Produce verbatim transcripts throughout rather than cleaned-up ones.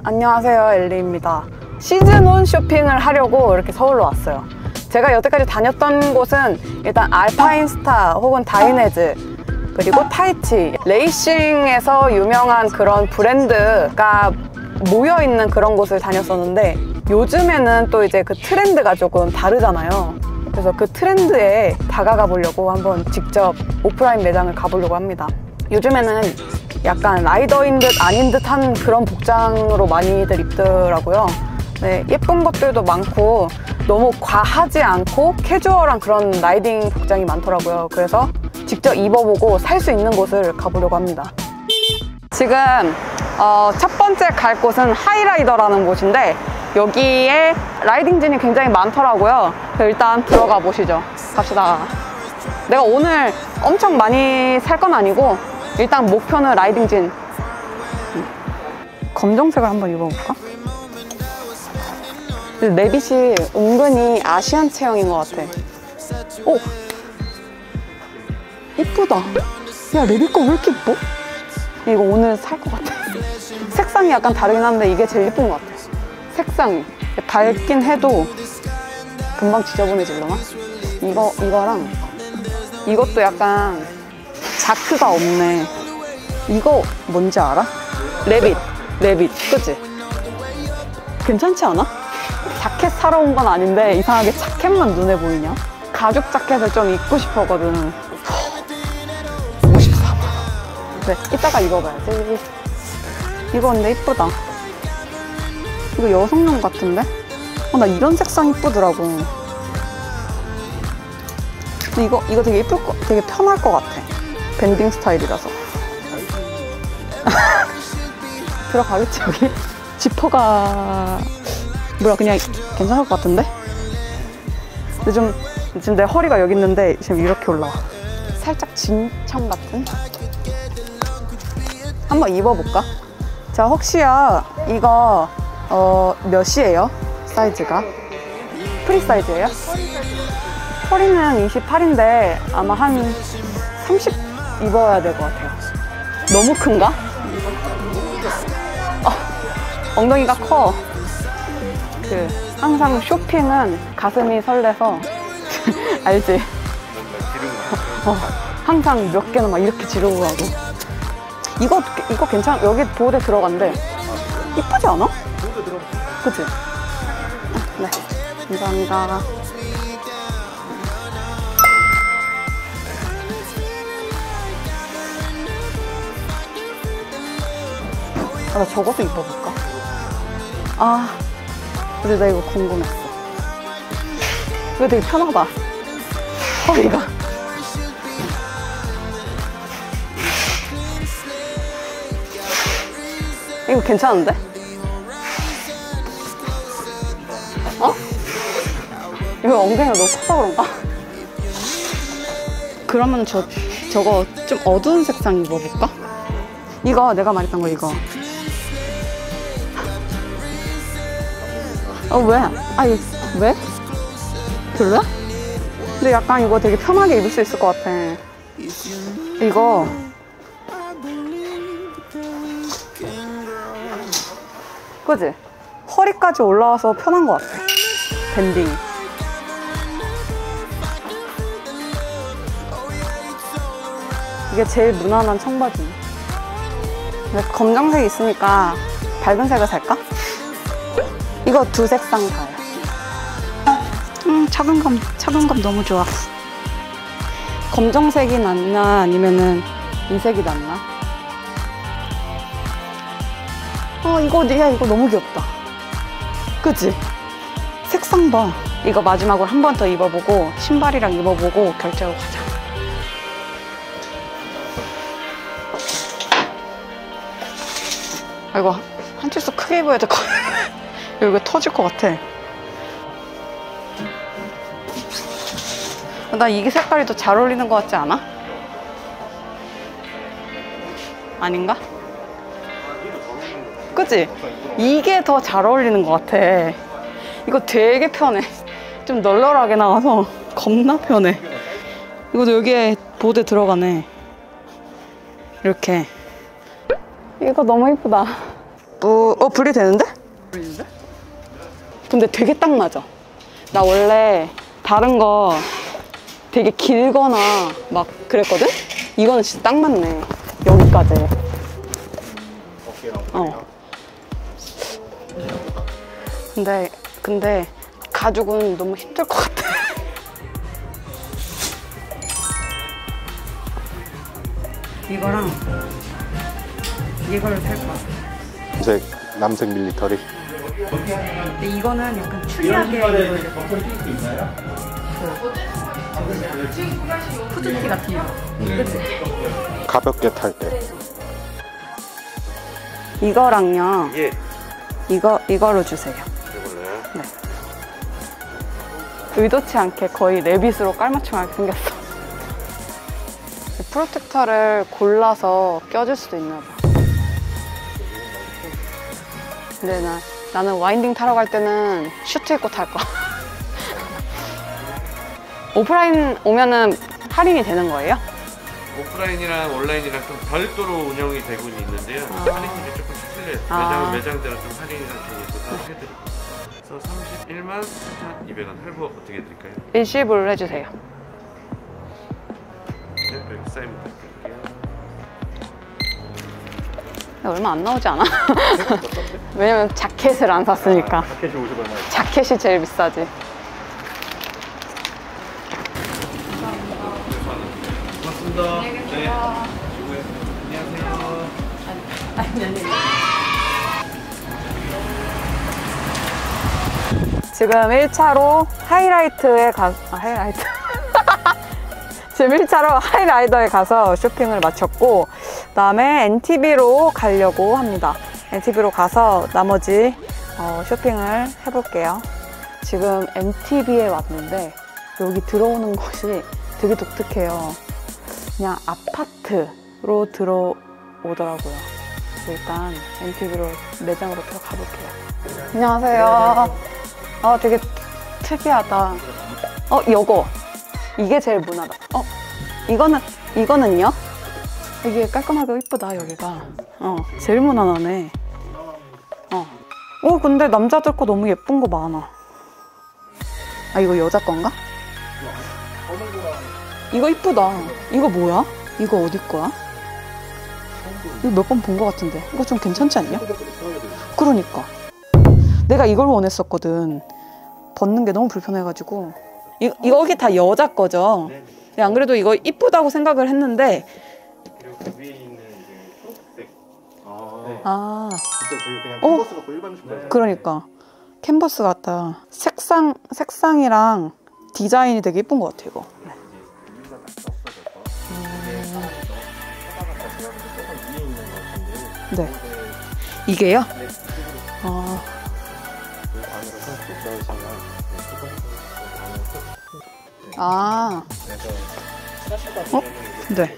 안녕하세요, 엘리입니다. 시즌온 쇼핑을 하려고 이렇게 서울로 왔어요. 제가 여태까지 다녔던 곳은 일단 알파인스타 혹은 다이네즈, 그리고 타이치, 레이싱에서 유명한 그런 브랜드가 모여있는 그런 곳을 다녔었는데, 요즘에는 또 이제 그 트렌드가 조금 다르잖아요. 그래서 그 트렌드에 다가가 보려고 한번 직접 오프라인 매장을 가보려고 합니다. 요즘에는 약간 라이더인 듯 아닌 듯한 그런 복장으로 많이들 입더라고요. 네, 예쁜 것들도 많고 너무 과하지 않고 캐주얼한 그런 라이딩 복장이 많더라고요. 그래서 직접 입어보고 살 수 있는 곳을 가보려고 합니다. 지금 어, 첫 번째 갈 곳은 하이라이더라는 곳인데, 여기에 라이딩진이 굉장히 많더라고요. 일단 들어가 보시죠. 갑시다. 내가 오늘 엄청 많이 살 건 아니고 일단 목표는 라이딩진. 검정색을 한번 입어볼까? 레빗이 은근히 아시안 체형인 것 같아. 오! 이쁘다. 야, 레빗 거 왜 이렇게 이뻐? 이거 오늘 살 것 같아. 색상이 약간 다르긴 한데 이게 제일 이쁜 것 같아. 색상이 밝긴 해도 금방 지저분해지려나? 이거, 이거랑 이것도 약간 자크가 없네. 이거 뭔지 알아? 레빗, 레빗, 그치? 괜찮지 않아? 자켓 사러 온 건 아닌데 이상하게 자켓만 눈에 보이냐? 가죽 자켓을 좀 입고 싶었거든. 오십사만 원. 네, 이따가 입어봐야지. 이거 근데 이쁘다. 이거 여성용 같은데? 어, 나 이런 색상 이쁘더라고. 근데 이거, 이거 되게 이쁠 거, 되게 편할 것 같아. 밴딩 스타일이라서. 들어가겠지, 여기? 지퍼가 뭐야, 그냥 괜찮을 것 같은데? 근데 좀 지금 내 허리가 여기 있는데 지금 이렇게 올라와. 살짝 진청 같은? 한번 입어볼까? 자, 혹시야 이거 어, 몇이에요? 사이즈가? 프리 사이즈예요? 허리는 이십팔인데 아마 한 삼십 입어야 될 것 같아요. 너무 큰가? 어, 엉덩이가 커. 그 항상 쇼핑은 가슴이 설레서 알지? 어, 항상 몇 개는 막 이렇게 지르고 가고. 이거 이거 괜찮아. 여기 보호대 들어간대. 이쁘지 않아? 보호대 들어. 그치? 아, 네, 감사합니다. 아, 나 저것도 입어볼까? 아, 근데 나 이거 궁금했어. 이거 되게 편하다. 허리가. 이거 괜찮은데? 어? 이거 엉덩이가 너무 커서 그런가? 그러면 저, 저거 좀 어두운 색상 입어볼까? 이거 내가 말했던 거 이거. 어, 왜? 아니, 왜? 별로야? 근데 약간 이거 되게 편하게 입을 수 있을 것 같아. 이거 그치? 허리까지 올라와서 편한 것 같아. 밴딩이. 이게 제일 무난한 청바지. 검정색이 있으니까 밝은 색을 살까? 이거 두 색상 다요. 음, 착용감, 착용감 너무 좋아. 검정색이 낫나 아니면은 이 색이 낫나? 어, 이거, 야, 이거 너무 귀엽다. 그치? 색상 봐. 이거 마지막으로 한 번 더 입어보고 신발이랑 입어보고 결제하고 가자. 아이고, 한 치수 크게 입어야 될 것 같아. 여기 터질 것 같아. 나 이게 색깔이 더 잘 어울리는 것 같지 않아? 아닌가? 그치? 이게 더 잘 어울리는 것 같아. 이거 되게 편해. 좀 널널하게 나와서 겁나 편해. 이것도 여기에 보드 들어가네. 이렇게. 이거 너무 이쁘다. 뿌... 어, 분리되는데? 분리되는데? 근데 되게 딱 맞아. 나 원래 다른 거 되게 길거나 막 그랬거든? 이거는 진짜 딱 맞네. 여기까지. 어. 근데, 근데 가죽은 너무 힘들 것 같아. 이거랑 이거를 살 거야. 흰색, 남색 밀리터리. 근데 이거는 약간 추리하게 그 후드티 같은 거. 그치? 가볍게 탈 때. 이거랑요. 예. 이거 이거로 주세요. 이걸로요? 네. 의도치 않게 거의 레빗으로 깔맞춤하게 생겼어. 프로텍터를 골라서 껴줄 수도 있나 봐. 근데 나, 나는 와인딩 타러 갈 때는 슈트 입고 탈 거야. 오프라인 오면은 할인이 되는 거예요? 오프라인이랑 온라인이랑 좀 별도로 운영이 되고 있는데요. 아. 할인율이 조금씩 틀려요. 아. 매장, 매장대로 좀 할인이 좀 있어서 해드릴게요. 그래서 삼십일만 사천이백 원 할부 어떻게 해드릴까요? 일시불 해주세요. 네, 여기 사인 부탁드릴게요. 얼마 안 나오지 않아? 왜냐면 자켓을 안 샀으니까. 아, 자켓이 오십 얼마예요? 자켓이 제일 비싸지. 고맙습니다. 네. 안녕하세요. 아니, 아니. 지금 일 차로 하이라이트에 가, 아, 하이라이트. 지금 일 차로 하이라이더에 가서 쇼핑을 마쳤고, 그 다음에 엔티비로 가려고 합니다. 엔티비로 가서 나머지 어, 쇼핑을 해볼게요. 지금 엔티비에 왔는데, 여기 들어오는 곳이 되게 독특해요. 그냥 아파트로 들어오더라고요. 일단 엔티비로 매장으로 들어가 볼게요. 안녕하세요. 아, 되게 특이하다. 어, 요거. 이게 제일 무난하다. 어, 이거는, 이거는요? 되게 깔끔하고 이쁘다, 여기가. 어, 제일 무난하네. 어. 어, 근데 남자들 거 너무 예쁜 거 많아. 아, 이거 여자 건가? 이거 이쁘다. 이거 뭐야? 이거 어디 거야? 이거 몇 번 본 거 같은데. 이거 좀 괜찮지 않냐? 그러니까. 내가 이걸 원했었거든. 벗는 게 너무 불편해가지고. 이, 이거 다 여자 거죠? 네, 안 그래도 이거 이쁘다고 생각을 했는데. 그리고 그 위에 있는 이제 초록색. 아, 네. 아. 진짜 저희 그냥 어? 캔버스 갖고 일반 신발. 그러니까. 캔버스 같다. 색상, 색상이랑 디자인이 되게 이쁜 것 같아, 이거. 네. 네. 이게요? 네. 아. 아. 어? 네.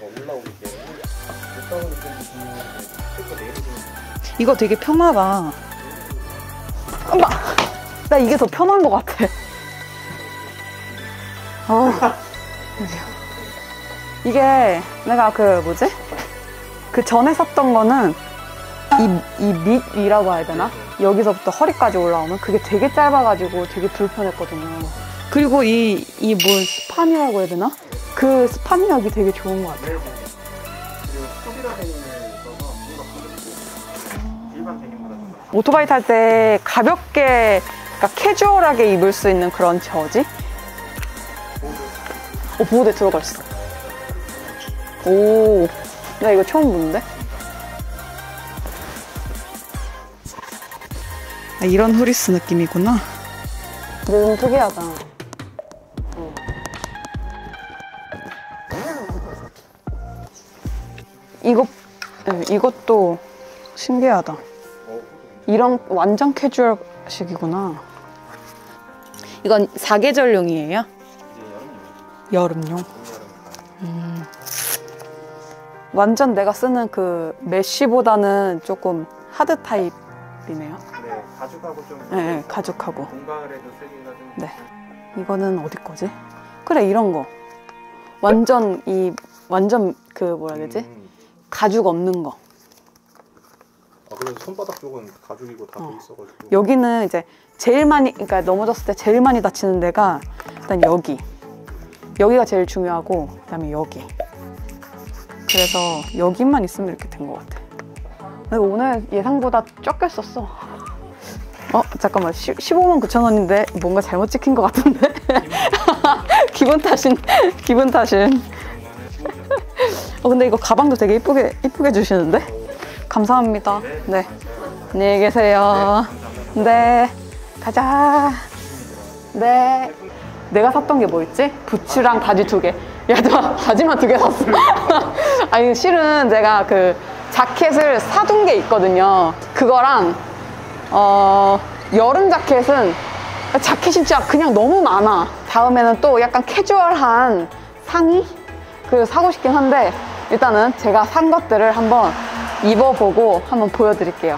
이거 되게 편하다. 엄마! 나 이게 더 편한 것 같아. 어. 이게 내가 그 뭐지? 그 전에 샀던 거는 이, 이 밑이라고 해야 되나? 여기서부터 허리까지 올라오면 그게 되게 짧아가지고 되게 불편했거든요. 그리고 이, 이 뭐 스판이라고 해야 되나? 그 스판력이 되게 좋은 것 같아요. 그리고 소비라 데님을 써서 뭔가 가볍고 일반 데님보다 좀 오토바이 탈 때 가볍게, 그러니까 캐주얼하게 입을 수 있는 그런 저지? 어, 보호대 들어가 있어. 오, 나 이거 처음 보는데? 아, 이런 후리스 느낌이구나. 근데 좀 특이하다. 어. 이거, 네, 이것도 신기하다. 이런 완전 캐주얼식이구나. 이건 사계절용이에요? 여름용. 음. 완전 내가 쓰는 그 메쉬보다는 조금 하드 타입이네요. 네, 가죽하고 좀 네, 네, 가죽하고. 공간에도 쓰기가 좀 네. 이거는 어디 거지? 그래, 이런 거. 완전 이 완전 그 뭐라 해야 되지? 음. 가죽 없는 거. 어, 그래서 손바닥 쪽은 가죽이고 다 돼 어. 있어가지고. 여기는 이제 제일 많이, 그러니까 넘어졌을 때 제일 많이 다치는 데가 일단 여기. 여기가 제일 중요하고 그다음에 여기. 그래서 여기만 있으면 이렇게 된 것 같아. 근데 오늘 예상보다 쫓겼었어. 어 잠깐만 십오만 구천 원인데 뭔가 잘못 찍힌 것 같은데. 기분 탓인 기분 탓인. 어 근데 이거 가방도 되게 이쁘게 이쁘게 주시는데. 감사합니다. 네. 안녕히 계세요. 네. 가자. 네. 내가 샀던 게 뭐 있지? 부츠랑 바지 두 개. 야, 저 바지만 두 개 샀어. 아니, 실은 제가 그 자켓을 사둔 게 있거든요. 그거랑, 어, 여름 자켓은 자켓이 진짜 그냥 너무 많아. 다음에는 또 약간 캐주얼한 상의? 그 사고 싶긴 한데, 일단은 제가 산 것들을 한번 입어보고 한번 보여드릴게요.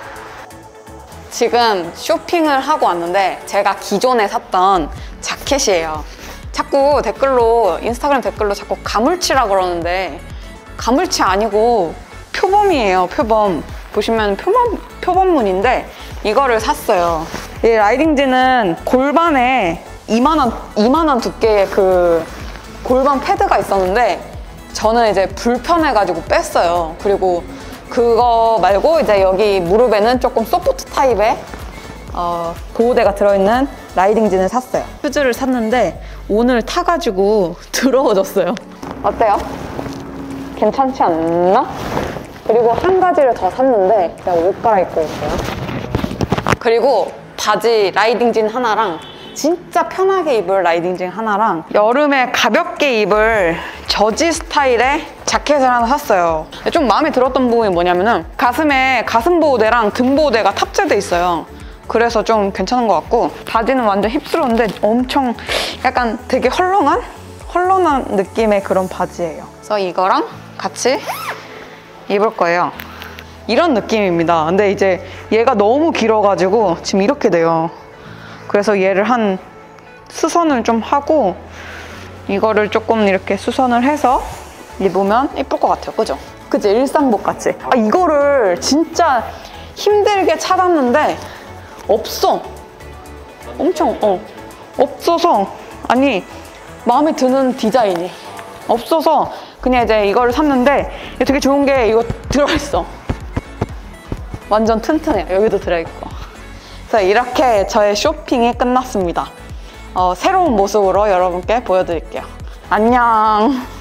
지금 쇼핑을 하고 왔는데 제가 기존에 샀던 자켓이에요. 자꾸 댓글로, 인스타그램 댓글로 자꾸 가물치라 그러는데 가물치 아니고 표범이에요. 표범. 보시면 표범, 표범문인데 이거를 샀어요. 이 라이딩진은 골반에 이만한, 이만한 두께의 그 골반 패드가 있었는데 저는 이제 불편해가지고 뺐어요. 그리고 그거 말고 이제 여기 무릎에는 조금 소프트 타입의 어, 보호대가 들어있는 라이딩진을 샀어요. 슈즈를 샀는데 오늘 타가지고 더러워졌어요. 어때요? 괜찮지 않나? 그리고 한 가지를 더 샀는데 제가 옷 갈아입고 있어요. 그리고 바지 라이딩진 하나랑 진짜 편하게 입을 라이딩진 하나랑 여름에 가볍게 입을 저지 스타일의 자켓을 하나 샀어요. 좀 마음에 들었던 부분이 뭐냐면은 가슴에 가슴 보호대랑 등 보호대가 탑재돼 있어요. 그래서 좀 괜찮은 것 같고 바지는 완전 힙스러운데 엄청 약간 되게 헐렁한? 헐렁한 느낌의 그런 바지예요. 그래서 이거랑 같이 입을 거예요. 이런 느낌입니다. 근데 이제 얘가 너무 길어가지고 지금 이렇게 돼요. 그래서 얘를 한 수선을 좀 하고 이거를 조금 이렇게 수선을 해서 입으면 예쁠 것 같아요. 그죠? 그치? 일상복 같이. 아, 이거를 진짜 힘들게 찾았는데 없어. 엄청 어 없어서 아니 마음에 드는 디자인이 없어서 그냥 이제 이거를 샀는데 되게 좋은 게 이거 들어있어. 완전 튼튼해요. 여기도 들어있고. 그래서 이렇게 저의 쇼핑이 끝났습니다. 어, 새로운 모습으로 여러분께 보여드릴게요. 안녕.